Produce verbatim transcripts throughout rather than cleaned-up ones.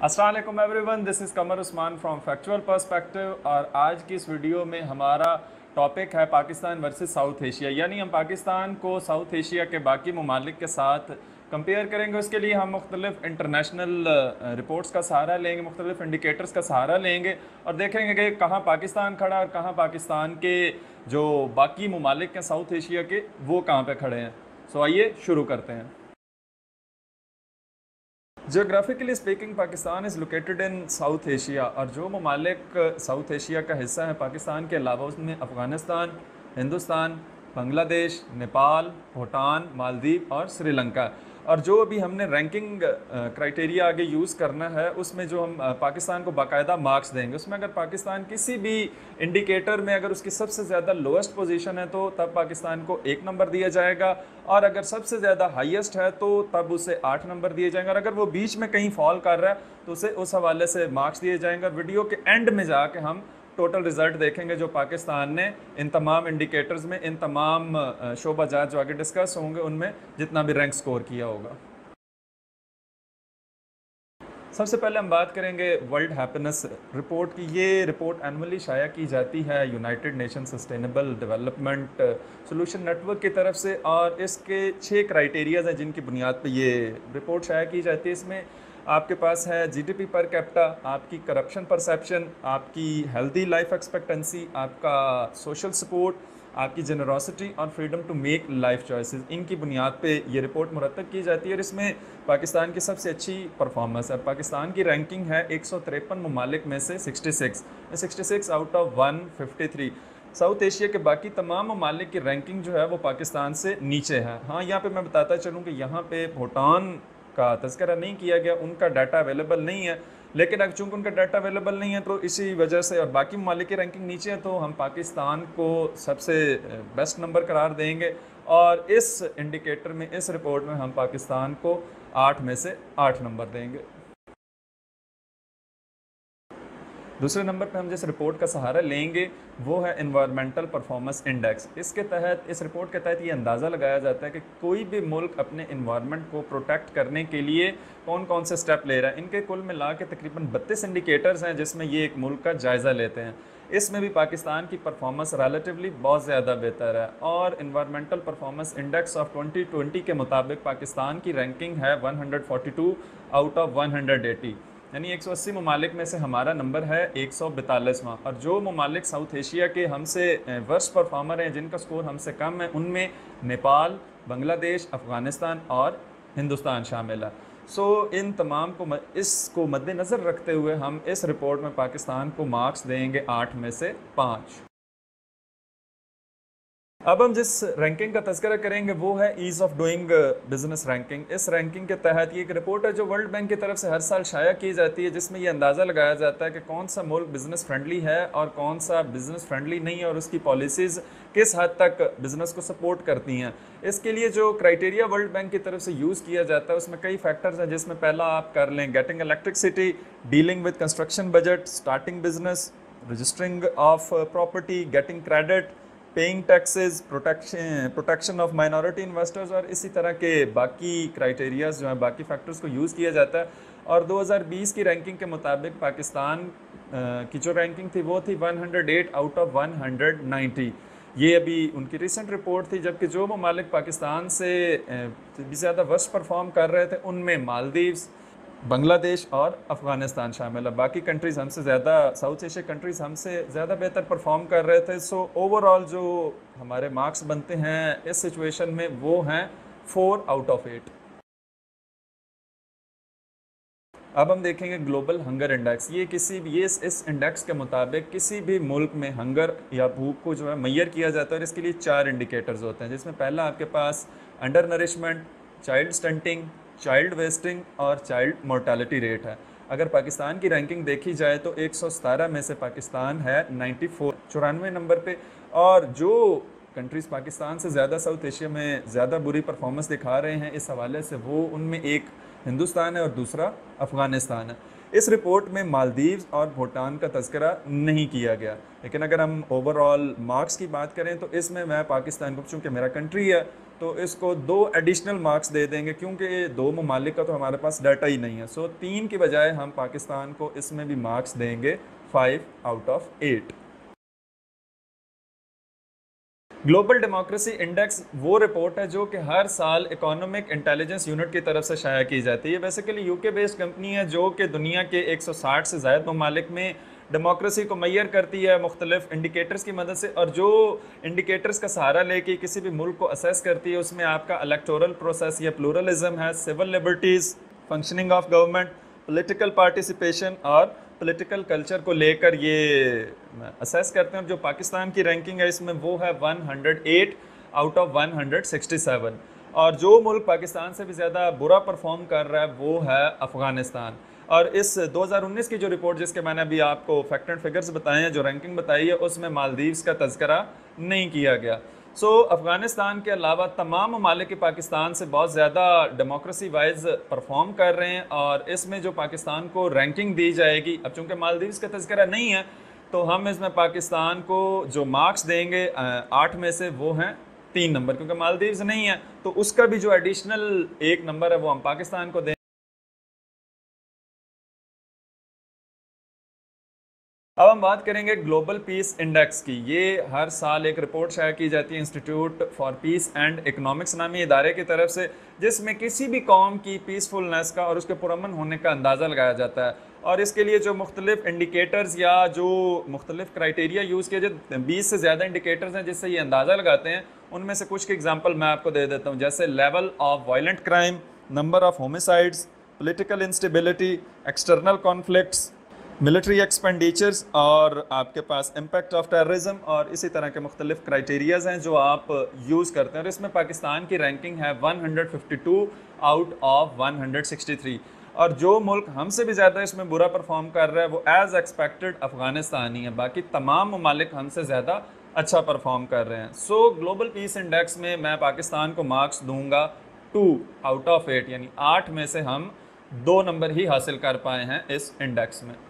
अस्सलाम वालेकुम everyone, this is Qamar Usman from factual perspective. और आज की इस वीडियो में हमारा टॉपिक है पाकिस्तान वर्सेस साउथ एशिया, यानी हम पाकिस्तान को साउथ एशिया के बाकी ममालिक के साथ कंपेयर करेंगे। उसके लिए हम मुख्तलिफ इंटरनेशनल रिपोर्ट्स का सहारा लेंगे, मुख्तलिफ इंडिकेटर्स का सहारा लेंगे और देखेंगे कि कहाँ पाकिस्तान खड़ा और कहाँ पाकिस्तान के जो बाकी ममालिक हैं साउथ एशिया के, वो कहाँ पे खड़े हैं। सो आइए शुरू करते हैं। Geographically speaking Pakistan is located in South Asia, और जो ममालिक साउथ एशिया का हिस्सा है पाकिस्तान के अलावा, उसमें अफ़गानिस्तान, हिंदुस्तान, बांग्लादेश, नेपाल, भूटान, मालदीव और श्रीलंका। और जो अभी हमने रैंकिंग क्राइटेरिया आगे यूज़ करना है, उसमें जो हम अ, पाकिस्तान को बाकायदा मार्क्स देंगे, उसमें अगर पाकिस्तान किसी भी इंडिकेटर में अगर उसकी सबसे ज़्यादा लोएस्ट पोजीशन है तो तब पाकिस्तान को एक नंबर दिया जाएगा, और अगर सबसे ज़्यादा हाईएस्ट है तो तब उसे आठ नंबर दिए जाएंगे, और अगर वो बीच में कहीं फॉल कर रहा है तो उसे उस हवाले से मार्क्स दिए जाएंगे। और वीडियो के एंड में जाके हम टोटल रिजल्ट देखेंगे जो पाकिस्तान ने इन तमाम इंडिकेटर्स में, इन तमाम शोबा जात जो आगे डिस्कस होंगे उनमें जितना भी रैंक स्कोर किया होगा। सबसे पहले हम बात करेंगे वर्ल्ड हैप्पीनेस रिपोर्ट की। ये रिपोर्ट एनुअली शाया की जाती है United Nation sustainable development solution network की तरफ से, और इसके छः क्राइटेरियाज हैं जिनकी बुनियाद पे ये रिपोर्ट शाया की जाती है। इसमें आपके पास है जीडीपी पर कैपिटा, आपकी करप्शन परसेप्शन, आपकी हेल्दी लाइफ एक्सपेक्टेंसी, आपका सोशल सपोर्ट, आपकी जेनरोसिटी और freedom to make life choices. इनकी बुनियाद पे ये रिपोर्ट मुरतब की जाती है, और इसमें पाकिस्तान की सबसे अच्छी परफॉर्मेंस है। पाकिस्तान की रैंकिंग है एक सौ तिरपन ममालिक में से sixty six sixty six out of one fifty three. South Asia के बाकी तमाम ममालिक की रैंकिंग जो है वो पाकिस्तान से नीचे है। हाँ, यहाँ पे मैं बताता चलूँ कि यहाँ पे भूटान का तज़किरा नहीं किया गया, उनका डाटा अवेलेबल नहीं है, लेकिन अब चूंकि उनका डाटा अवेलेबल नहीं है तो इसी वजह से, और बाकी ममालिक की रैंकिंग नीचे है, तो हम पाकिस्तान को सबसे बेस्ट नंबर करार देंगे। और इस इंडिकेटर में, इस रिपोर्ट में हम पाकिस्तान को आठ में से आठ नंबर देंगे। दूसरे नंबर पे हम जिस रिपोर्ट का सहारा लेंगे वो है एनवायरमेंटल परफॉर्मेंस इंडेक्स। इसके तहत, इस रिपोर्ट के तहत ये अंदाज़ा लगाया जाता है कि कोई भी मुल्क अपने इन्वायरमेंट को प्रोटेक्ट करने के लिए कौन कौन से स्टेप ले रहा है। इनके कुल मिला के तकरीबन बत्तीस इंडिकेटर्स हैं जिसमें ये एक मुल्क का जायज़ा लेते हैं। इसमें भी पाकिस्तान की परफॉर्मेंस रिलेटिवली बहुत ज़्यादा बेहतर है, और environmental performance index of twenty twenty के मुताबिक पाकिस्तान की रैंकिंग है one hundred forty two out of one hundred eighty, यानी एक सौ अस्सी ममालिक में से हमारा नंबर है एक सौ बैतालीसवां। और जो ममालिक साउथ एशिया के हमसे वर्स्ट परफॉर्मर हैं, जिनका स्कोर हमसे कम है, उनमें नेपाल, बांग्लादेश, अफ़गानिस्तान और हिंदुस्तान शामिल है। सो इन तमाम को, इसको मद्देनज़र रखते हुए हम इस रिपोर्ट में पाकिस्तान को मार्क्स देंगे आठ में से पाँच। अब हम जिस रैंकिंग का तज़किरा करेंगे वो है ease of doing business ranking. इस रैंकिंग के तहत ये एक रिपोर्ट है जो वर्ल्ड बैंक की तरफ से हर साल शाया की जाती है, जिसमें ये अंदाज़ा लगाया जाता है कि कौन सा मुल्क बिज़नेस फ्रेंडली है और कौन सा बिज़नेस फ्रेंडली नहीं है, और उसकी पॉलिसीज़ किस हद तक बिज़नेस को सपोर्ट करती हैं। इसके लिए जो क्राइटेरिया वर्ल्ड बैंक की तरफ से यूज़ किया जाता है उसमें कई फैक्टर्स हैं, जिसमें पहला आप कर लें getting electricity, dealing with construction budget, starting business, registering of property, getting credit, paying taxes, protection protection of minority investors, और इसी तरह के बाकी क्राइटेरियाज जो हैं, बाकी फैक्टर्स को यूज़ किया जाता है। और दो हज़ार बीस की रैंकिंग के मुताबिक पाकिस्तान की जो रैंकिंग थी वो थी one hundred eight out of one hundred ninety. ये अभी उनकी रिसेंट रिपोर्ट थी, जबकि जो ममालिक पाकिस्तान से भी ज़्यादा वर्स्ट परफॉर्म कर रहे थे उनमें मालदीव्स, बांग्लादेश और अफ़गानिस्तान शामिल है। बाकी कंट्रीज़ हमसे ज़्यादा, साउथ एशिया कंट्रीज़ हमसे ज़्यादा बेहतर परफॉर्म कर रहे थे। सो ओवरऑल जो हमारे मार्क्स बनते हैं इस सिचुएशन में वो हैं फोर आउट ऑफ एट। अब हम देखेंगे ग्लोबल हंगर इंडेक्स। ये किसी भी, ये इस इंडेक्स के मुताबिक किसी भी मुल्क में हंगर या भूख को जो है मैयर किया जाता है, और इसके लिए चार इंडिकेटर्स होते हैं, जिसमें पहला आपके पास under nourishment, child stunting, child wasting और चाइल्ड मोर्टालिटी रेट है। अगर पाकिस्तान की रैंकिंग देखी जाए तो एक सौ सतारह में से पाकिस्तान है नाइन्टी फोर चौरानवे नंबर पे, और जो कंट्रीज़ पाकिस्तान से ज़्यादा साउथ एशिया में ज़्यादा बुरी परफॉर्मेंस दिखा रहे हैं इस हवाले से, वो उनमें एक हिंदुस्तान है और दूसरा अफ़गानिस्तान है। इस रिपोर्ट में मालदीव्स और भूटान का तज़किरा नहीं किया गया, लेकिन अगर हम ओवरऑल मार्क्स की बात करें तो इसमें मैं पाकिस्तान को, चूँकि मेरा कंट्री है, तो इसको दो एडिशनल मार्क्स दे देंगे, क्योंकि ये दो ममालिक का तो हमारे पास डाटा ही नहीं है। सो तीन की बजाय हम पाकिस्तान को इसमें भी मार्क्स देंगे five out of eight. Global democracy index वो रिपोर्ट है जो कि हर साल इकोनॉमिक इंटेलिजेंस यूनिट की तरफ से शाया की जाती है। बेसिकली यूके बेस्ड कंपनी है जो कि दुनिया के एक सौ साठ से ज़ायद ममालिक में डेमोक्रेसी को मैयर करती है मुख्तलिफ इंडिकेटर्स की मदद से, और जो इंडिकेटर्स का सहारा लेके किसी भी मुल्क को असेस करती है उसमें आपका इलेक्टोरल प्रोसेस या प्लूरलिज्म है, civil liberties, functioning of government, political participation और पॉलिटिकल कल्चर को लेकर ये असेस करते हैं। जो पाकिस्तान की रैंकिंग है इसमें वो है one hundred eight out of one hundred sixty seven, और जो मुल्क पाकिस्तान से भी ज़्यादा बुरा परफॉर्म कर रहा है वो है अफ़गानिस्तान। और इस दो हज़ार उन्नीस की जो रिपोर्ट जिसके मैंने अभी आपको फैक्ट एंड फिगर्स बताए हैं, जो रैंकिंग बताई है, उसमें मालदीव्स का तज़किरा नहीं किया गया। सो so, अफ़गानिस्तान के अलावा तमाम ममालिक के पाकिस्तान से बहुत ज़्यादा डेमोक्रेसी वाइज परफॉर्म कर रहे हैं, और इसमें जो पाकिस्तान को रैंकिंग दी जाएगी, अब चूँकि मालदीव्स का तज़किरा नहीं है तो हम इसमें पाकिस्तान को जो मार्क्स देंगे आठ में से वो हैं तीन नंबर, क्योंकि मालदीव्स नहीं है तो उसका भी जो एडिशनल एक नंबर है वो हम पाकिस्तान को देंगे। अब हम बात करेंगे ग्लोबल पीस इंडेक्स की। ये हर साल एक रिपोर्ट शाया की जाती है institute for peace and economics नामी इदारे की तरफ से, जिसमें किसी भी कौम की पीसफुलनेस का और उसके पुरअमन होने का अंदाज़ा लगाया जाता है। और इसके लिए जो मुख्तलिफ इंडिकेटर्स या जो मुख्तलिफ क्राइटेरिया यूज़ किए जाते हैं, बीस से ज़्यादा इंडिकेटर्स हैं जिससे ये अंदाज़ा लगाते हैं। उनमें से कुछ की एग्जाम्पल मैं आपको दे देता हूँ, जैसे level of violent crime, number of homicides, political instability, external conflicts, military expenditures, और आपके पास इम्पैक्ट ऑफ टेररिज्म, और इसी तरह के मुख्तलिफ क्राइटेरियाज़ हैं जो आप यूज़ करते हैं। और इसमें पाकिस्तान की रैंकिंग है one hundred fifty two out of one hundred sixty three, और जो मुल्क हमसे भी ज़्यादा इसमें बुरा परफॉर्म कर रहा है वो एज़ एक्सपेक्टेड अफ़गानिस्तान ही है। बाकी तमाम ममालिक हमसे ज़्यादा अच्छा परफॉर्म कर रहे हैं। सो ग्लोबल पीस इंडेक्स में मैं पाकिस्तान को मार्क्स दूंगा टू आउट ऑफ एट, यानी आठ में से हम दो नंबर ही हासिल कर पाए हैं इस इंडेक्स में।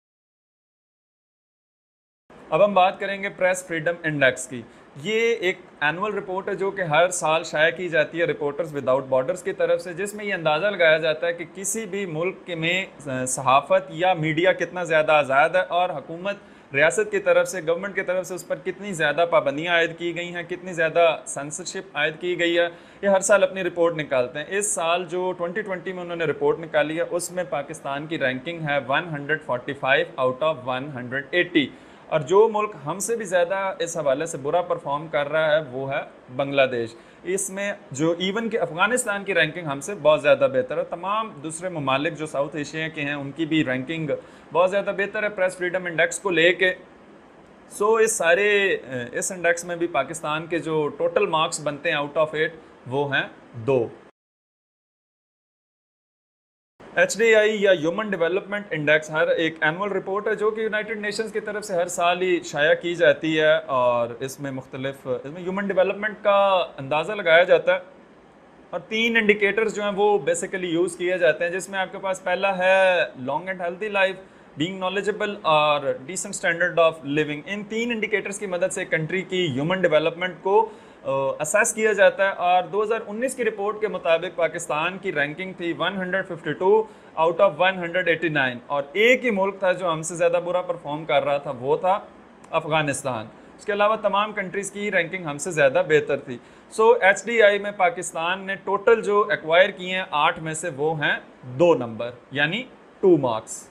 अब हम बात करेंगे प्रेस फ्रीडम इंडेक्स की। ये एक एनुअल रिपोर्ट है जो कि हर साल शाया की जाती है रिपोर्टर्स विदाउट बॉर्डर्स की तरफ से, जिसमें ये अंदाज़ा लगाया जाता है कि किसी भी मुल्क में सहाफ़त या मीडिया कितना ज़्यादा आज़ाद है, और हुकूमत रियासत की तरफ से, गवर्नमेंट की तरफ से उस पर कितनी ज़्यादा पाबंदियाँ आयद की गई हैं, कितनी ज़्यादा सेंसरशिप आयद की गई है। ये हर साल अपनी रिपोर्ट निकालते हैं। इस साल जो ट्वेंटी ट्वेंटी में उन्होंने रिपोर्ट निकाली है उसमें पाकिस्तान की रैंकिंग है one hundred forty five out of one hundred eighty, और जो मुल्क हमसे भी ज़्यादा इस हवाले से बुरा परफॉर्म कर रहा है वो है बांग्लादेश। इसमें जो इवन कि अफ़गानिस्तान की रैंकिंग हमसे बहुत ज़्यादा बेहतर है। तमाम दूसरे ममालिक जो साउथ एशिया के हैं उनकी भी रैंकिंग बहुत ज़्यादा बेहतर है प्रेस फ्रीडम इंडेक्स को लेके। सो इस सारे इस इंडेक्स में भी पाकिस्तान के जो टोटल मार्क्स बनते हैं आउट ऑफ एट वो हैं दो। एच डी आई या ह्यूमन डेवलपमेंट इंडेक्स हर एक एनुअल रिपोर्ट है जो कि यूनाइटेड नेशंस की तरफ से हर साल ही शाया की जाती है, और इसमें मुख्तलिफ इसमें ह्यूमन डेवलपमेंट का अंदाज़ा लगाया जाता है, और तीन इंडिकेटर्स जो हैं वो बेसिकली यूज़ किए जाते हैं, जिसमें आपके पास पहला है long and healthy life, being knowledgeable और डिसेंट स्टैंडर्ड ऑफ लिविंग। इन तीन इंडिकेटर्स की मदद से कंट्री की ह्यूमन डेवलपमेंट को असेस किया जाता है। और दो हज़ार उन्नीस की रिपोर्ट के मुताबिक पाकिस्तान की रैंकिंग थी one hundred fifty two out of one hundred eighty nine, और एक ही मुल्क था जो हमसे ज़्यादा बुरा परफॉर्म कर रहा था, वो था अफ़गानिस्तान। उसके अलावा तमाम कंट्रीज़ की रैंकिंग हमसे ज़्यादा बेहतर थी। सो एच डी आई में पाकिस्तान ने टोटल जो एक्वायर किए हैं आठ में से वो हैं दो नंबर, यानी टू मार्क्स।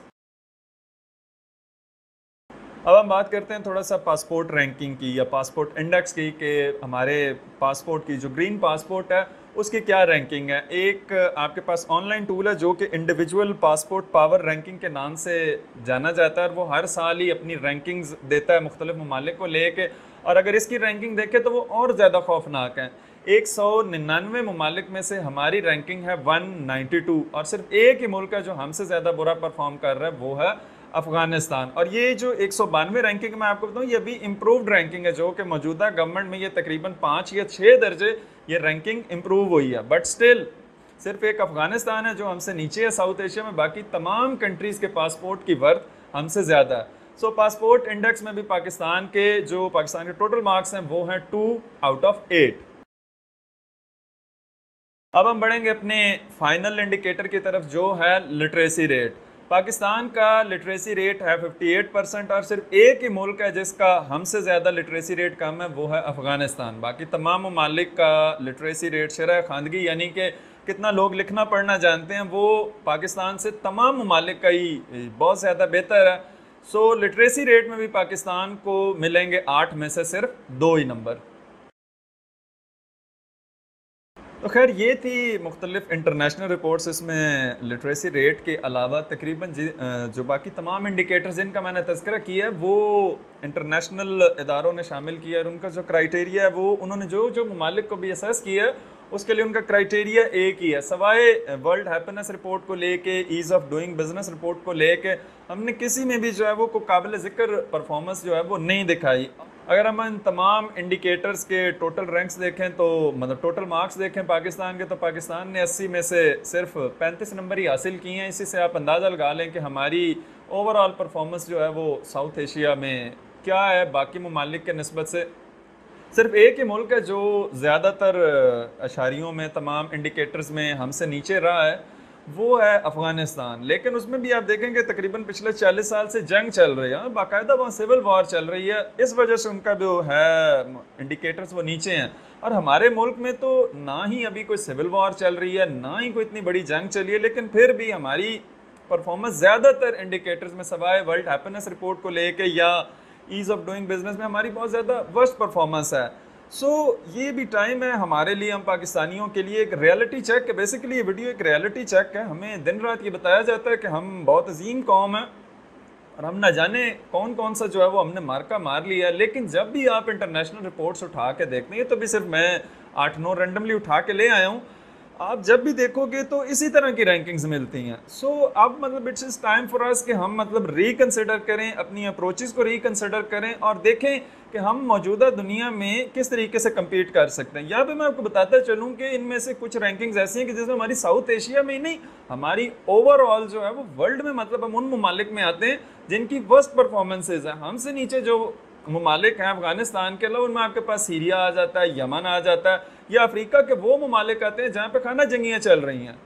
अब हम बात करते हैं थोड़ा सा पासपोर्ट रैंकिंग की या पासपोर्ट इंडेक्स की, कि हमारे पासपोर्ट की जो ग्रीन पासपोर्ट है उसकी क्या रैंकिंग है। एक आपके पास ऑनलाइन टूल है जो कि इंडिविजुअल पासपोर्ट पावर रैंकिंग के नाम से जाना जाता है, और वो हर साल ही अपनी रैंकिंग्स देता है मुख्तलिफ ममालिक को लेके, और अगर इसकी रैंकिंग देखें तो वो और ज़्यादा खौफनाक है। एक सौ निन्यानवे ममालिक में से हमारी रैंकिंग है वन नाइन्टी टू, और सिर्फ एक ही मुल्क है जो हमसे ज़्यादा बुरा परफॉर्म कर रहा है, वो है अफगानिस्तान। और ये जो एक सौ बानवे रैंकिंग मैं आपको बताऊँ, ये भी इम्प्रूव्ड रैंकिंग है, जो कि मौजूदा गवर्नमेंट में ये तकरीबन पाँच या छः दर्जे ये रैंकिंग इम्प्रूव हुई है, बट स्टिल सिर्फ एक अफगानिस्तान है जो हमसे नीचे है साउथ एशिया में, बाकी तमाम कंट्रीज़ के पासपोर्ट की वर्थ हमसे ज़्यादा है। सो पासपोर्ट इंडेक्स में भी पाकिस्तान के जो पाकिस्तान के टोटल मार्क्स हैं वो हैं टू आउट ऑफ एट। अब हम बढ़ेंगे अपने फाइनल इंडिकेटर की तरफ जो है लिटरेसी रेट। पाकिस्तान का लिटरेसी रेट है अट्ठावन परसेंट और सिर्फ एक ही मुल्क है जिसका हमसे ज़्यादा लिटरेसी रेट कम है, वो है अफ़गानिस्तान। बाकी तमाम ममालिक का लिटरेसी रेट शरह ख़वानगी यानी कि कितना लोग लिखना पढ़ना जानते हैं वो पाकिस्तान से तमाम ममालिक का ही बहुत ज़्यादा बेहतर है। सो लिटरेसी रेट में भी पाकिस्तान को मिलेंगे आठ में से सिर्फ दो ही नंबर। तो खैर ये थी मुख्तलिफ इंटरनेशनल रिपोर्ट्स। इसमें लिटरेसी रेट के अलावा तकरीबन जो बाकी तमाम इंडिकेटर्स जिनका मैंने तज़किरा किया है वो इंटरनेशनल इदारों ने शामिल किया है। और उनका जो क्राइटेरिया है वो उन्होंने जो जो ममालिक को भी असेस किया है उसके लिए उनका क्राइटेरिया एक ही है। सवाए वर्ल्ड हैप्पीनेस रिपोर्ट को लेके, ease of doing business report को लेके हमने किसी में भी जो है वो को काबिल ज़िक्र परफॉर्मेंस जो है वो नहीं दिखाई। अगर हम इन तमाम इंडिकेटर्स के टोटल रैंक्स देखें तो मतलब टोटल मार्क्स देखें पाकिस्तान के, तो पाकिस्तान ने अस्सी में से सिर्फ पैंतीस नंबर ही हासिल किए हैं। इसी से आप अंदाज़ा लगा लें कि हमारी ओवरऑल परफॉर्मेंस जो है वो साउथ एशिया में क्या है बाकी ममालिक के निस्बत से। सिर्फ एक ही मुल्क है जो ज़्यादातर अशारियों में तमाम इंडिकेटर्स में हमसे नीचे रहा है, वो है अफ़गानिस्तान। लेकिन उसमें भी आप देखेंगे तकरीबन पिछले चालीस साल से जंग चल रही है, बाकायदा वहाँ सिविल वॉर चल रही है, इस वजह से उनका जो है इंडिकेटर्स वो नीचे हैं। और हमारे मुल्क में तो ना ही अभी कोई सिविल वॉर चल रही है, ना ही कोई इतनी बड़ी जंग चली है, लेकिन फिर भी हमारी परफॉर्मेंस ज़्यादातर इंडिकेटर्स में सवाए वर्ल्ड हैप्पीनेस रिपोर्ट को लेके या ईज़ ऑफ डूइंग बिजनेस में हमारी बहुत ज़्यादा वर्स्ट परफॉर्मेंस है। सो so, ये भी टाइम है हमारे लिए, हम पाकिस्तानियों के लिए एक रियलिटी चेक है। बेसिकली ये वीडियो एक रियलिटी चेक है। हमें दिन रात ये बताया जाता है कि हम बहुत अजीम कौम है और हम ना जाने कौन कौन सा जो है वो हमने मार्का मार लिया है। लेकिन जब भी आप इंटरनेशनल रिपोर्ट्स उठा के देखते हैं, तो भी सिर्फ मैं आठ नौ रेंडमली उठा के ले आया हूँ, आप जब भी देखोगे तो इसी तरह की रैंकिंग्स मिलती हैं। सो so, अब मतलब it's is time for us कि हम मतलब रिकंसिडर करें, अपनी अप्रोचेस को रिकंसिडर करें और देखें कि हम मौजूदा दुनिया में किस तरीके से कम्पीट कर सकते हैं। यहाँ पे मैं आपको बताता चलूँ कि इनमें से कुछ रैंकिंग्स ऐसी हैं कि जिसमें हमारी साउथ एशिया में ही नहीं, हमारी ओवरऑल जो है वो वर्ल्ड में मतलब हम उन ममालिक में आते हैं जिनकी वर्स्ट परफॉर्मेंसेज है। हमसे नीचे जो ममालिक हैं अफगानिस्तान के अलावा उनमें आपके पास सीरिया आ जाता है, यमन आ जाता है, या अफ्रीका के वो ममालिक आते हैं जहाँ पे खाना जंगियाँ चल रही हैं।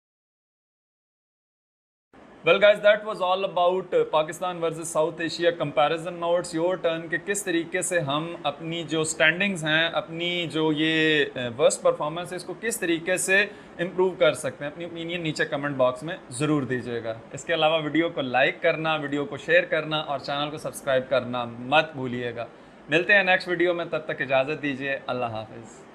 Well guys, that was all about Pakistan versus South Asia comparison. Now it's your turn कि किस तरीके से हम अपनी जो स्टैंडिंग्स हैं, अपनी जो ये वर्स्ट परफॉर्मेंस है, इसको किस तरीके से इम्प्रूव कर सकते हैं। अपनी ओपिनियन नीचे कमेंट बॉक्स में ज़रूर दीजिएगा। इसके अलावा वीडियो को लाइक करना, वीडियो को शेयर करना और चैनल को सब्सक्राइब करना मत भूलिएगा। मिलते हैं नेक्स्ट वीडियो में, तब तक इजाज़त दीजिए। अल्लाह हाफिज़।